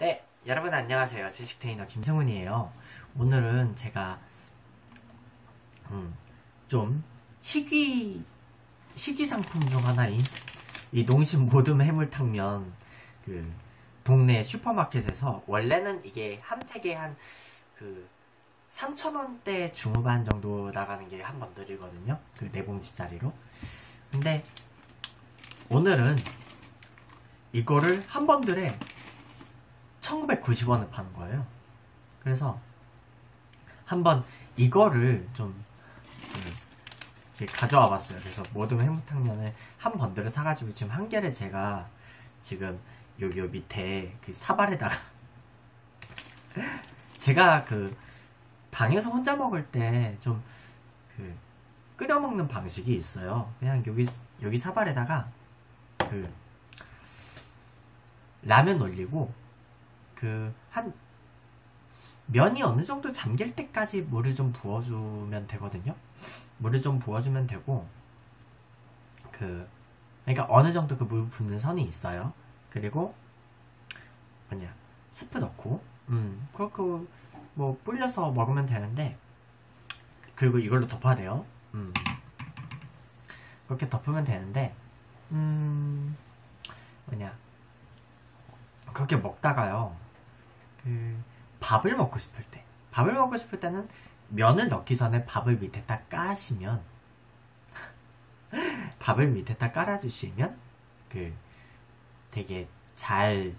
네, 여러분 안녕하세요. 지식 트레이너 김승훈이에요. 오늘은 제가 좀 희귀 상품 중 하나인 이 농심 모듬 해물탕면, 그 동네 슈퍼마켓에서 원래는 이게 한 팩에 한 3,000원대 중후반 정도 나가는 게 한 번들이거든요. 그 4봉지짜리로. 근데 오늘은 이거를 한 번들에 1990원을 파는 거예요. 그래서 한번 이거를 좀 가져와 봤어요. 그래서 모듬 해물탕면을 한 번들을 사가지고 지금 한 개를 제가 지금 여기 밑에 그 사발에다가 제가 그 방에서 혼자 먹을 때 좀 끓여 먹는 방식이 있어요. 그냥 여기 사발에다가 라면 올리고 한 면이 어느 정도 잠길 때까지 물을 좀 부어주면 되거든요. 물을 좀 부어주면 되고, 그러니까 어느 정도 그 물 붓는 선이 있어요. 그리고 스프 넣고, 그렇고 뭐 불려서 먹으면 되는데, 그리고 이걸로 덮어야 돼요. 그렇게 덮으면 되는데, 그렇게 먹다가요. 밥을 먹고 싶을 때는 면을 넣기 전에 밥을 밑에다 까시면 밥을 밑에다 깔아주시면 되게 잘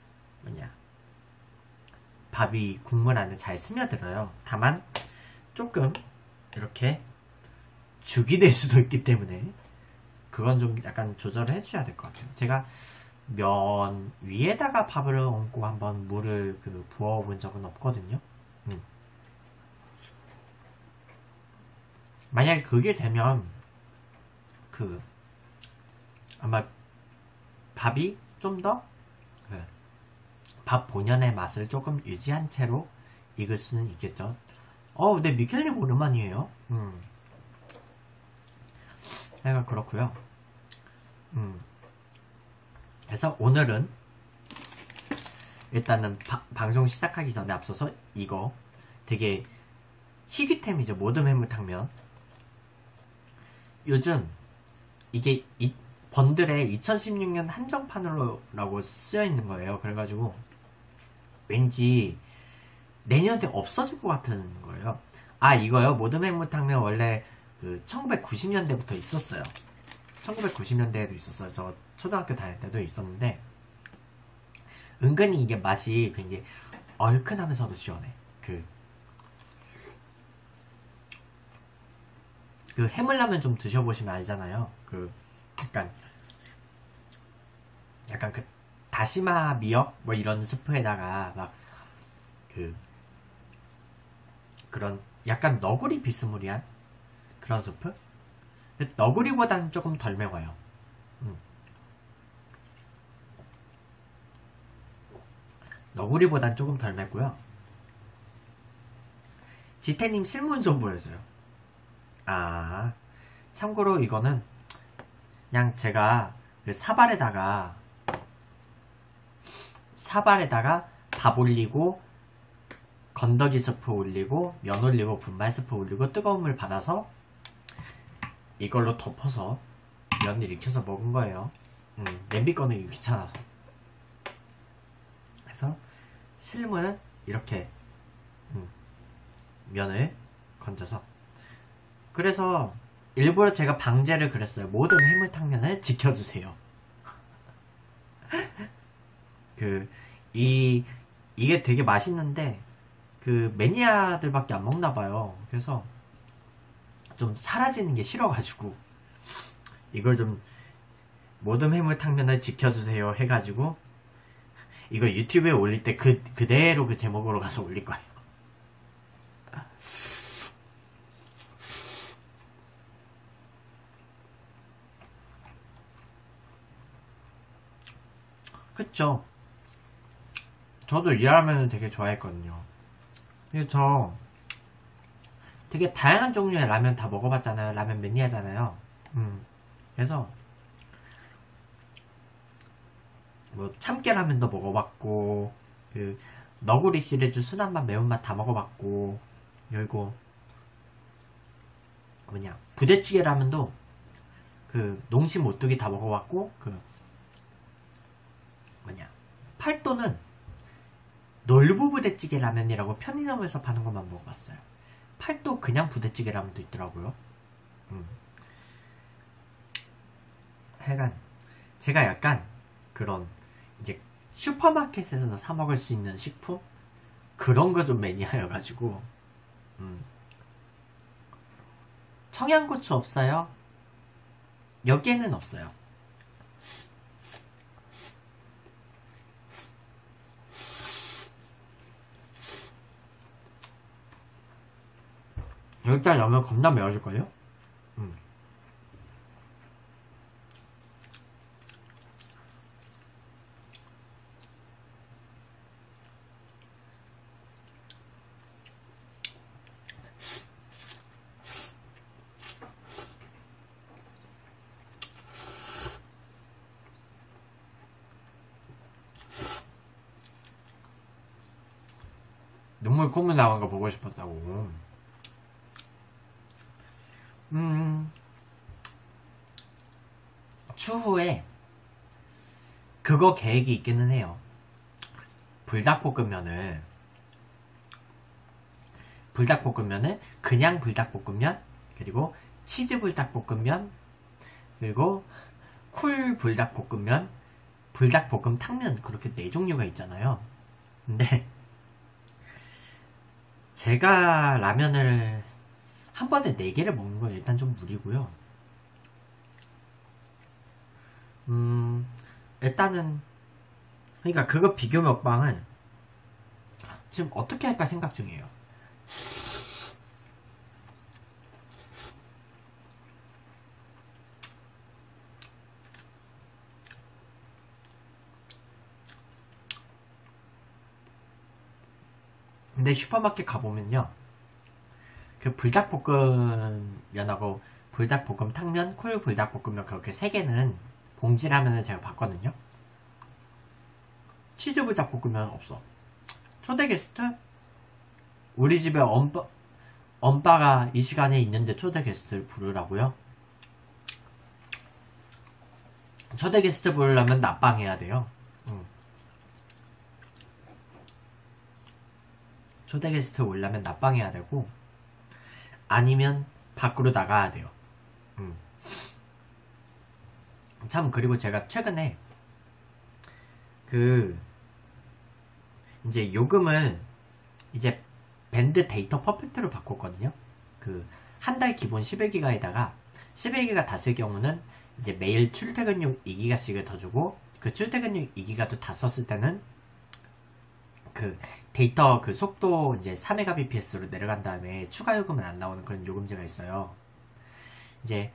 밥이 국물 안에 잘 스며들어요. 다만 조금 이렇게 죽이 될 수도 있기 때문에 그건 좀 약간 조절을 해주셔야 될 것 같아요. 제가 면 위에다가 밥을 얹고 한번 물을 부어본 적은 없거든요. 만약에 그게 되면 아마 밥이 좀 더 밥 본연의 맛을 조금 유지한 채로 익을 수는 있겠죠. 근데 미켈님 오랜만이에요. 내가 그렇고요. 그래서 오늘은 일단은 방송 시작하기 전에 앞서서 이거 되게 희귀템이죠. 모듬 해물탕면. 요즘 이게 번들에 2016년 한정판으로라고 쓰여있는 거예요. 그래가지고 왠지 내년에 없어질 것 같은 거예요. 이거요. 모듬 해물탕면 원래 1990년대부터 있었어요. 1990년대에도 있었어요. 저 초등학교 다닐 때도 있었는데 은근히 이게 맛이 굉장히 얼큰하면서도 시원해. 해물라면 좀 드셔보시면 알잖아요. 약간 다시마 미역 뭐 이런 스프에다가 막 그런 약간 너구리 비스무리한 그런 스프? 너구리보다는 조금 덜 매워요. 너구리보단 조금 덜 맵고요. 지태님 실물 좀 보여줘요. 참고로 이거는 그냥 제가 사발에다가 밥 올리고 건더기 스프 올리고 면 올리고 분말 스프 올리고 뜨거운 물 받아서 이걸로 덮어서 면을 익혀서 먹은 거예요. 냄비 꺼내기 귀찮아서. 그래서 실무는 이렇게 면을 건져서, 그래서 일부러 제가 방제를 그랬어요. 모든 해물탕면을 지켜주세요. 이게 되게 맛있는데 매니아들밖에 안 먹나봐요. 그래서 좀 사라지는 게 싫어가지고 이걸 좀 모듬 해물탕면을 지켜주세요 해가지고 이거 유튜브에 올릴 때 그대로 그 제목으로 가서 올릴 거예요. 그쵸? 저도 이 라면을 되게 좋아했거든요. 그래서 저 되게 다양한 종류의 라면 다 먹어봤잖아요. 라면 매니아잖아요. 그래서 뭐 참깨라면도 먹어봤고 그 너구리 시리즈 순한맛 매운맛 다 먹어봤고, 그리고 뭐냐 부대찌개 라면도 그 농심 오뚜기 다 먹어봤고, 그 뭐냐 팔도는 놀부 부대찌개 라면이라고 편의점에서 파는 것만 먹어봤어요. 팔도 그냥 부대찌개 라면도 있더라고요. 하여간 제가 약간 그런 이제 슈퍼마켓에서 사 먹을 수 있는 식품 그런 거 좀 매니아여가지고. 청양고추 없어요? 여기에는 없어요. 여기다 넣으면 겁나 매워질걸요? 눈물 콧물 나온 거 보고 싶었다고. 추후에 그거 계획이 있기는 해요. 불닭볶음면을 그냥 불닭볶음면, 그리고 치즈 불닭볶음면, 그리고 쿨 불닭볶음면, 불닭볶음 탕면, 그렇게 4종류가 있잖아요. 근데 제가 라면을 한 번에 4개를 먹는 건 일단 좀 무리고요. 일단은 그러니까 그거 비교 먹방은 지금 어떻게 할까 생각 중이에요. 근데 슈퍼마켓 가보면요, 그 불닭볶음면하고 불닭볶음 탕면, 쿨 불닭볶음면 그렇게 3개는 봉지라면을 제가 봤거든요. 치즈 불닭볶음면 없어. 초대 게스트? 우리 집에 엄빠가 이 시간에 있는데 초대 게스트를 부르라고요? 초대 게스트 부르려면 낮방 해야 돼요. 초대 게스트 오려면 낮방 해야 되고, 아니면 밖으로 나가야 돼요. 참, 그리고 제가 최근에 이제 요금을 이제 밴드 데이터 퍼펙트로 바꿨거든요. 한 달 기본 11기가에다가 11기가 다 쓸 경우는 이제 매일 출퇴근용 2기가씩을 더 주고, 그 출퇴근용 2기가도 다 썼을 때는 데이터 속도 이제 4Mbps로 내려간 다음에 추가 요금은 안 나오는 그런 요금제가 있어요. 이제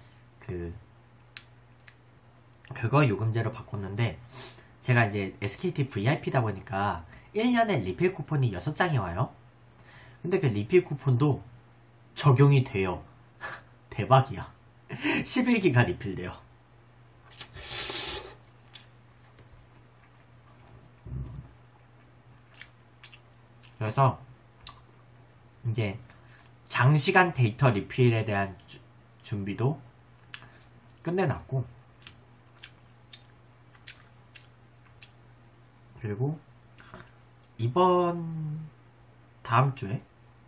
그거 요금제로 바꿨는데, 제가 이제 SKT VIP다 보니까 1년에 리필 쿠폰이 6장이 와요. 근데 그 리필 쿠폰도 적용이 돼요. 대박이야. 11기가 리필돼요. 그래서 이제 장시간 데이터 리필에 대한 준비도 끝내놨고, 그리고 다음 주에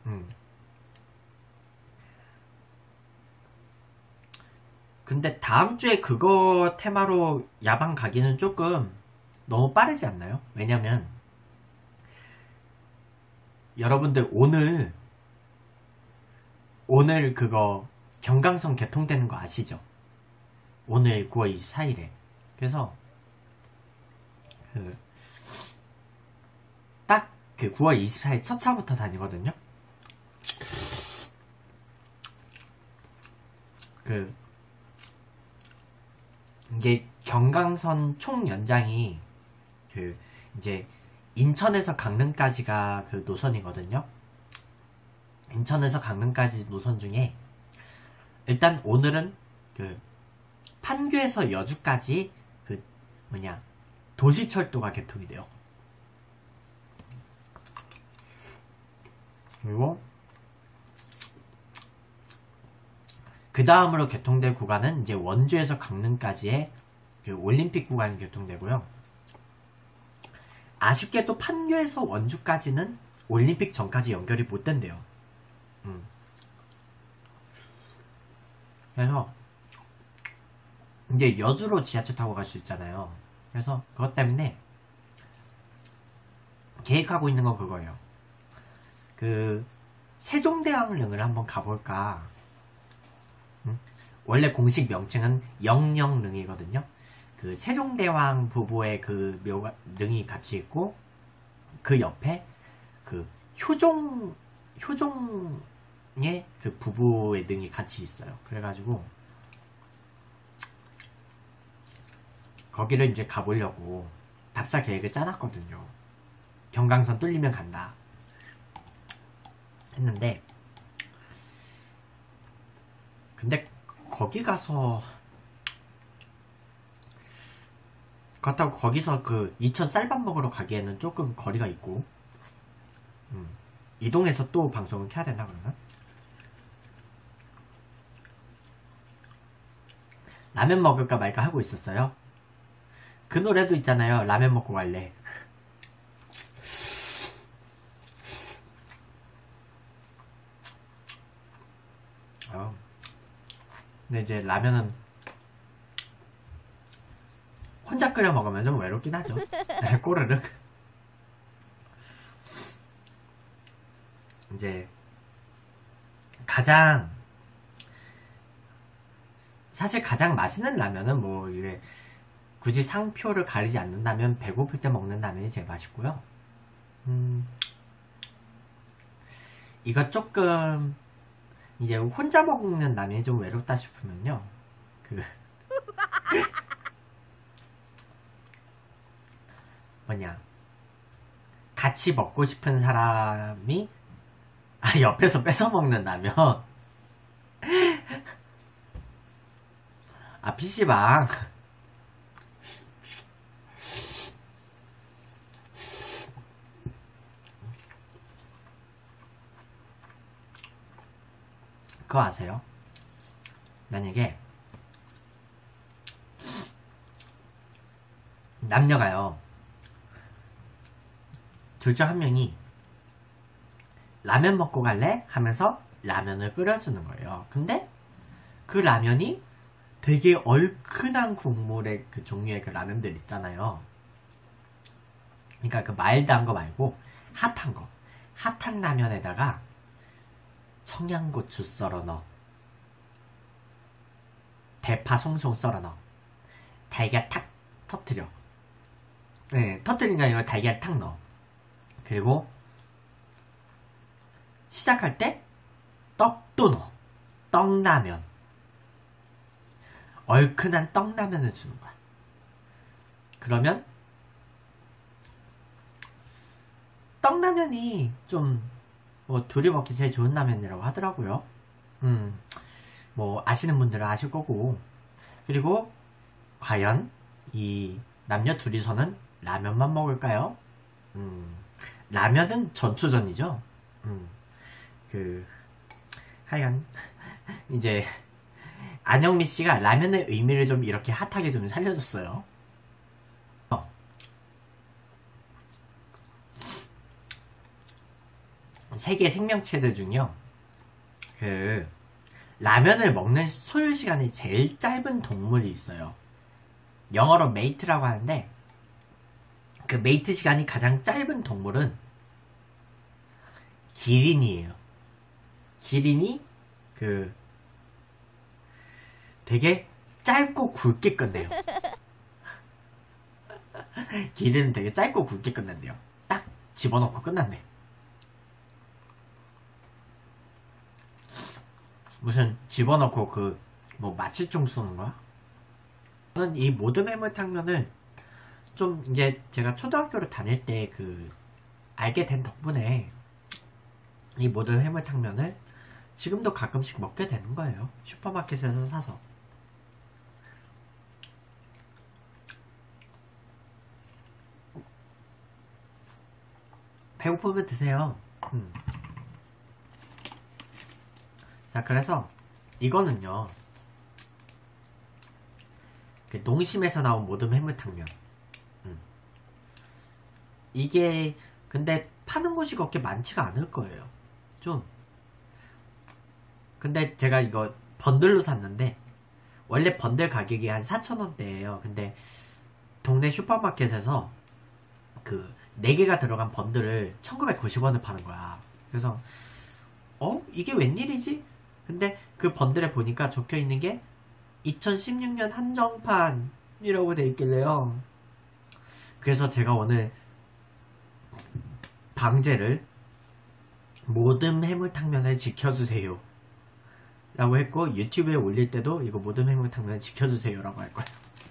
근데 다음 주에 그거 테마로 야방 가기는 조금 너무 빠르지 않나요? 왜냐면 여러분들 오늘 그거 경강선 개통되는 거 아시죠? 오늘 9월 24일에. 그래서 딱 9월 24일 첫 차부터 다니거든요. 이게 경강선 총 연장이 이제 인천에서 강릉까지가 노선이거든요. 인천에서 강릉까지 노선 중에 일단 오늘은 판교에서 여주까지 도시철도가 개통이 돼요. 그리고 그 다음으로 개통될 구간은 이제 원주에서 강릉까지의 그 올림픽 구간이 개통되고요. 아쉽게도 판교에서 원주까지는 올림픽 전까지 연결이 못 된대요. 그래서 이제 여수로 지하철 타고 갈 수 있잖아요. 그래서 그것 때문에 계획하고 있는 건 그거예요. 그 세종대왕릉을 한번 가볼까. 원래 공식 명칭은 영영릉이거든요. 그 세종대왕 부부의 그 능이 같이 있고 그 옆에 그 효종의 그 부부의 능이 같이 있어요. 그래가지고 거기를 이제 가보려고 답사 계획을 짜놨거든요. 경강선 뚫리면 간다 했는데, 근데 거기 가서 그렇다고 거기서 그 이천 쌀밥 먹으러 가기에는 조금 거리가 있고, 이동해서 또 방송을 켜야 되나 그러면? 라면 먹을까 말까 하고 있었어요. 그 노래도 있잖아요. 라면 먹고 갈래. 근데 이제 라면은 혼자 끓여 먹으면 좀 외롭긴 하죠. 꼬르륵. 이제 사실 가장 맛있는 라면은 뭐 이게 굳이 상표를 가리지 않는다면 배고플 때 먹는 라면이 제일 맛있고요. 이거 조금 이제 혼자 먹는 라면이 좀 외롭다 싶으면요, 그 뭐냐, 같이 먹고 싶은 사람이 옆에서 뺏어 먹는 라면. PC방. 그거 아세요? 만약에 남녀가요, 둘 중 한 명이 라면 먹고 갈래? 하면서 라면을 끓여주는 거예요. 근데 그 라면이 되게 얼큰한 국물의 그 종류의 그 라면들 있잖아요. 그러니까 그 마일드한 거 말고 핫한 거. 핫한 라면에다가 청양고추 썰어 넣어, 대파 송송 썰어 넣어, 달걀 탁 터뜨려. 네, 터뜨린 게 아니라 달걀 탁 넣어. 그리고 시작할 때 떡도 넣어. 떡라면. 얼큰한 떡라면을 주는 거야. 그러면 떡라면이 좀 뭐 둘이 먹기 제일 좋은 라면이라고 하더라고요. 뭐 아시는 분들은 아실 거고. 그리고 과연 이 남녀 둘이서는 라면만 먹을까요? 라면은 전초전이죠. 하여간 이제 안영미 씨가 라면의 의미를 좀 이렇게 핫하게 좀 살려줬어요. 세계 생명체들 중요, 그 라면을 먹는 소요 시간이 제일 짧은 동물이 있어요. 영어로 메이트라고 하는데, 그 메이트 시간이 가장 짧은 동물은 기린이에요. 기린이 그 되게 짧고 굵게 끝내요. 기린은 되게 짧고 굵게 끝낸대요. 딱 집어넣고 끝난대. 무슨 집어넣고 그 뭐 마취총 쏘는 거야? 저는 이 모든 해물탕면을 좀 이게 제가 초등학교를 다닐 때 그 알게 된 덕분에 이 모든 해물탕면을 지금도 가끔씩 먹게 되는 거예요. 슈퍼마켓에서 사서. 배고프면 드세요. 자, 그래서 이거는요, 그 농심에서 나온 모듬 해물탕면. 이게 근데 파는 곳이 그렇게 많지가 않을 거예요. 좀. 근데 제가 이거 번들로 샀는데 원래 번들 가격이 한 4,000원대예요. 근데 동네 슈퍼마켓에서 그 4개가 들어간 번들을 1,990원을 파는 거야. 그래서 이게 웬일이지? 근데 그 번들에 보니까 적혀있는 게 2016년 한정판이라고 돼 있길래요. 그래서 제가 오늘 방제를 모듬 해물탕면을 지켜주세요 라고 했고, 유튜브에 올릴 때도 이거 모듬 해물탕면을 지켜주세요 라고 할 거예요.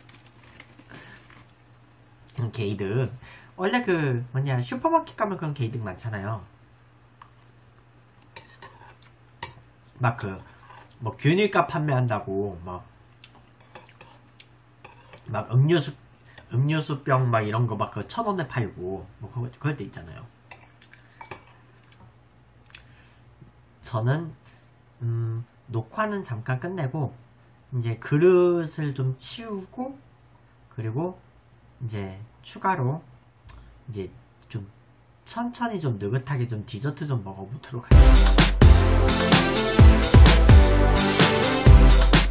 게이득. 원래 그 뭐냐, 슈퍼마켓 가면 그런 게이득 많잖아요. 막 그 뭐 균일값 판매한다고 막 음료수병 막 이런 거 막 그 1,000원에 팔고 뭐 그럴 때 있잖아요. 저는 녹화는 잠깐 끝내고 이제 그릇을 좀 치우고, 그리고 이제 추가로 이제 좀 천천히 좀 느긋하게 좀 디저트 좀 먹어보도록 할게요.